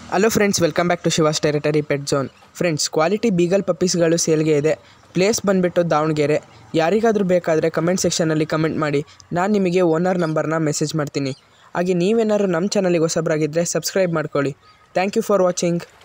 Hello friends, welcome back to Shiva's territory pet zone. Friends, quality beagle ಪಪ್ಪೀಸ್ಗಳು ಸೇಲ್ಗೆ ಇದೆ. Place ಬಂದುಬಿಟ್ಟು ದಾವಣಗೆರೆ. ಯಾರಿಗಾದರೂ ಬೇಕಾದರೆ ಕಮೆಂಟ್ ಸೆಕ್ಷನಲ್ಲಿ ಕಮೆಂಟ್ ಮಾಡಿ, ನಾನು ನಿಮಗೆ ಓನರ್ ನಂಬರ್ನ ಮೆಸೇಜ್ ಮಾಡ್ತೀನಿ. ಹಾಗೆ ನೀವೇನಾದ್ರು ನಮ್ಮ ಚಾನಲಿಗೆ ಹೊಸಬರಾಗಿದ್ದರೆ ಸಬ್ಸ್ಕ್ರೈಬ್ ಮಾಡ್ಕೊಳ್ಳಿ. Thank you for watching.